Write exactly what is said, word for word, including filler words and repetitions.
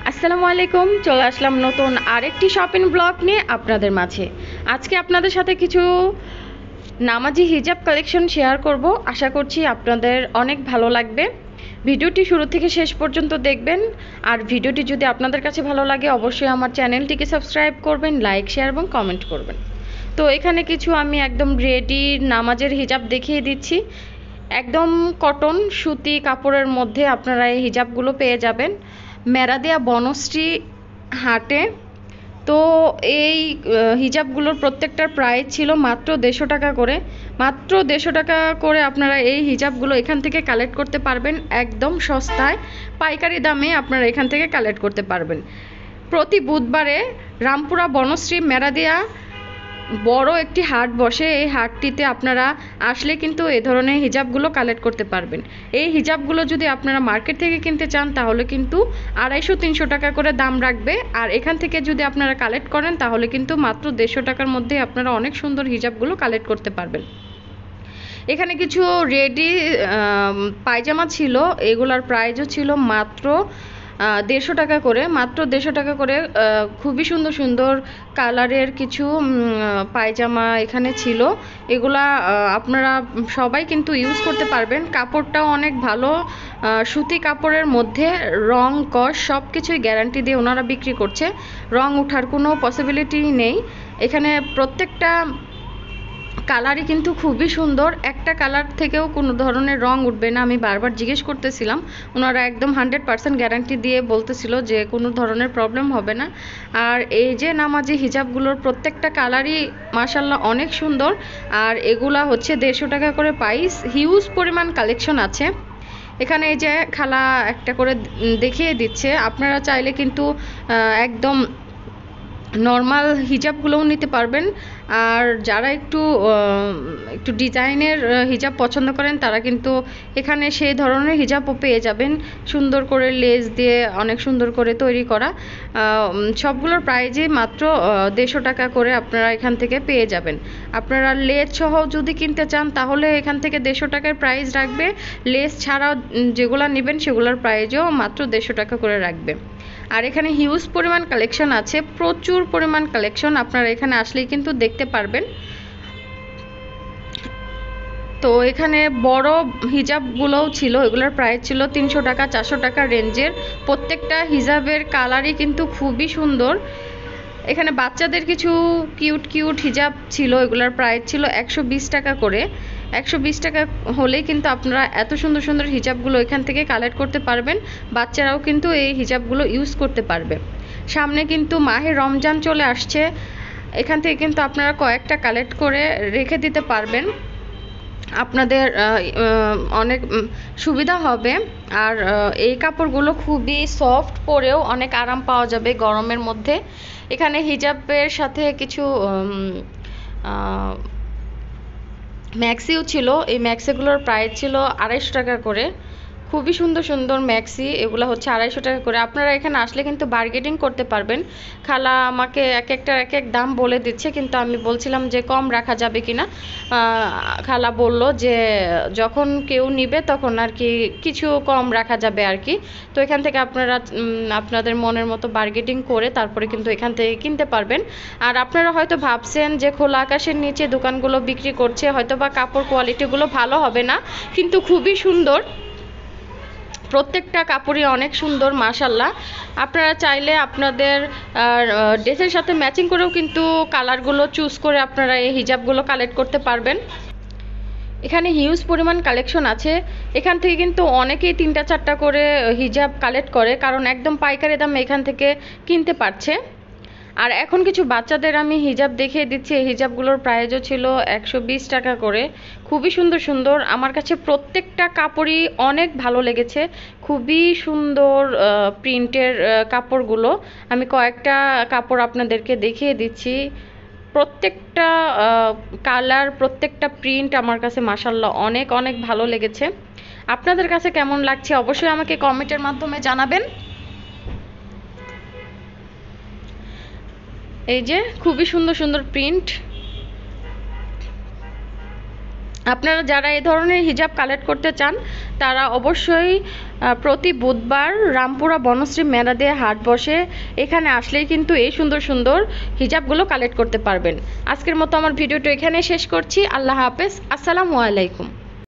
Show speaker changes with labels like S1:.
S1: আসসালামু আলাইকুম, চলে আসলাম নতুন আরেকটি শপিং ব্লগ নিয়ে আপনাদের মাঝে। আজকে আপনাদের সাথে কিছু নামাজি হিজাব কালেকশন শেয়ার করব। আশা করছি আপনাদের অনেক ভালো লাগবে। ভিডিওটি শুরু থেকে শেষ পর্যন্ত দেখবেন। আর ভিডিওটি যদি আপনাদের কাছে ভালো লাগে অবশ্যই আমার চ্যানেলটিকে সাবস্ক্রাইব করবেন, লাইক শেয়ার এবং কমেন্ট করবেন। তো এখানে কিছু আমি একদম রেডি নামাজের হিজাব দেখিয়ে দিচ্ছি। একদম কটন সুতি কাপড়ের মধ্যে আপনারা এই হিজাবগুলো পেয়ে যাবেন মেরাদিয়া বনশ্রী হাটে। তো এই হিজাবগুলোর প্রত্যেকটার প্রাইস ছিল মাত্র দেড়শো টাকা করে। মাত্র দেড়শো টাকা করে আপনারা এই হিজাবগুলো এখান থেকে কালেক্ট করতে পারবেন একদম সস্তায়, পাইকারি দামে আপনারা এখান থেকে কালেক্ট করতে পারবেন। প্রতি বুধবারে রামপুরা বনশ্রী মেরাদিয়া বড় একটি হাট বসে। এই হাটটিতে আপনারা আসলে কিন্তু এ ধরনের হিজাবগুলো কালেক্ট করতে পারবেন। এই হিজাবগুলো যদি আপনারা মার্কেট থেকে কিনতে চান তাহলে কিন্তু আড়াইশো তিনশো টাকা করে দাম রাখবে, আর এখান থেকে যদি আপনারা কালেক্ট করেন তাহলে কিন্তু মাত্র দেড়শো টাকার মধ্যে আপনারা অনেক সুন্দর হিজাবগুলো কালেক্ট করতে পারবেন। এখানে কিছু রেডি পায়জামা ছিল, এগুলার প্রাইসও ছিল মাত্র দেড়শো টাকা করে। মাত্র দেড়শো টাকা করে খুবই সুন্দর সুন্দর কালারের কিছু পায়জামা এখানে ছিল। এগুলা আপনারা সবাই কিন্তু ইউজ করতে পারবেন। কাপড়টাও অনেক ভালো, সুতি কাপড়ের মধ্যে রং কস সব কিছুই গ্যারান্টি দিয়ে ওনারা বিক্রি করছে। রং ওঠার কোনো পসিবিলিটি নেই। এখানে প্রত্যেকটা কালারই কিন্তু খুবই সুন্দর, একটা কালার থেকেও কোনো ধরনের রং উঠবে না। আমি বারবার জিজ্ঞেস করতেছিলাম, ওনারা একদম হান্ড্রেড পার্সেন্ট গ্যারান্টি দিয়ে বলতেছিল যে কোনো ধরনের প্রবলেম হবে না। আর এই যে নামাজি হিজাবগুলোর প্রত্যেকটা কালারই মাশাল্লাহ অনেক সুন্দর। আর এগুলা হচ্ছে দেড়শো টাকা করে প্রাইস। হিউজ পরিমাণ কালেকশন আছে এখানে। এই যে খালা একটা করে দেখিয়ে দিচ্ছে, আপনারা চাইলে কিন্তু একদম নর্মাল হিজাবগুলোও নিতে পারবেন। আর যারা একটু একটু ডিজাইনের হিজাব পছন্দ করেন তারা কিন্তু এখানে সেই ধরনের হিজাবও পেয়ে যাবেন, সুন্দর করে লেস দিয়ে অনেক সুন্দর করে তৈরি করা। সবগুলোর প্রাইজই মাত্র দেড়শো টাকা করে আপনারা এখান থেকে পেয়ে যাবেন। আপনারা লেস সহ যদি কিনতে চান তাহলে এখান থেকে দেড়শো টাকার প্রাইস রাখবে। লেস ছাড়াও যেগুলো নেবেন সেগুলোর প্রাইজও মাত্র দেড়শো টাকা করে রাখবে। আর এখানে হিউজ পরিমাণ কালেকশন আছে, প্রচুর পরিমাণ কালেকশন। আপনারা এখানে আসলেই কিন্তু দেখতে পারবেন। তো এখানে বড় হিজাবগুলোও ছিল, এগুলোর প্রাইস ছিল তিনশো টাকা চারশো টাকা রেঞ্জের। প্রত্যেকটা হিজাবের কালারই কিন্তু খুবই সুন্দর। এখানে বাচ্চাদের কিছু কিউট কিউট হিজাব ছিল, এগুলোর প্রাইস ছিল একশো বিশ টাকা করে। একশো বিশ টাকা হলেই কিন্তু আপনারা এত সুন্দর সুন্দর হিজাবগুলো এখান থেকে কালেক্ট করতে পারবেন। বাচ্চারাও কিন্তু এই হিজাবগুলো ইউজ করতে পারবে। সামনে কিন্তু মাহে রমজান চলে আসছে, এখান থেকে কিন্তু আপনারা কয়েকটা কালেক্ট করে রেখে দিতে পারবেন, আপনাদের অনেক সুবিধা হবে। আর এই কাপড়গুলো খুবই সফট, পরেও অনেক আরাম পাওয়া যাবে গরমের মধ্যে। এখানে হিজাবের সাথে কিছু ম্যাক্সিও ছিল, এই ম্যাক্সিগুলোর প্রাইস ছিল আড়াইশো টাকা করে। খুবই সুন্দর সুন্দর ম্যাক্সি, এগুলো হচ্ছে আড়াইশো টাকা করে। আপনারা এখানে আসলে কিন্তু বার্গেনিং করতে পারবেন। খালা আমাকে এক একটা এক এক দাম বলে দিচ্ছে, কিন্তু আমি বলছিলাম যে কম রাখা যাবে কি না। খালা বলল যে যখন কেউ নিবে তখন আর কি কিছু কম রাখা যাবে আর কি। তো এখান থেকে আপনারা আপনাদের মনের মতো বার্গেনিং করে তারপরে কিন্তু এখান থেকে কিনতে পারবেন। আর আপনারা হয়তো ভাবছেন যে খোলা আকাশের নিচে দোকানগুলো বিক্রি করছে, হয়তো বা কাপড় কোয়ালিটিগুলো ভালো হবে না, কিন্তু খুবই সুন্দর। প্রত্যেকটা কাপড়ই অনেক সুন্দর মাশাল্লাহ। আপনারা চাইলে আপনাদের ড্রেসের সাথে ম্যাচিং করেও কিন্তু কালারগুলো চুজ করে আপনারা এই হিজাবগুলো কালেক্ট করতে পারবেন। এখানে হিউজ পরিমাণ কালেকশন আছে। এখান থেকে কিন্তু অনেকেই তিনটা চারটা করে হিজাব কালেক্ট করে, কারণ একদম পাইকারি দামে এখান থেকে কিনতে পারছে। আর এখন কিছু বাচ্চাদের আমি হিজাব দেখিয়ে দিচ্ছি। এই হিজাবগুলোর প্রাইসও ছিল একশো বিশ টাকা করে। খুবই সুন্দর সুন্দর, আমার কাছে প্রত্যেকটা কাপড়ই অনেক ভালো লেগেছে। খুবই সুন্দর প্রিন্টের কাপড়গুলো। আমি কয়েকটা কাপড় আপনাদেরকে দেখিয়ে দিচ্ছি। প্রত্যেকটা কালার, প্রত্যেকটা প্রিন্ট আমার কাছে মাশাল্লাহ অনেক অনেক ভালো লেগেছে। আপনাদের কাছে কেমন লাগছে অবশ্যই আমাকে কমেন্টের মাধ্যমে জানাবেন। এই যে খুবই সুন্দর সুন্দর প্রিন্ট। আপনারা যারা এই ধরনের হিজাব কালেক্ট করতে চান তারা অবশ্যই প্রতি বুধবার রামপুরা বনশ্রী মেলাদে হাট বসে, এখানে আসলেই কিন্তু এই সুন্দর সুন্দর হিজাবগুলো কালেক্ট করতে পারবেন। আজকের মতো আমার ভিডিওটা এখানেই শেষ করছি। আল্লাহ হাফেজ, আসসালামু আলাইকুম।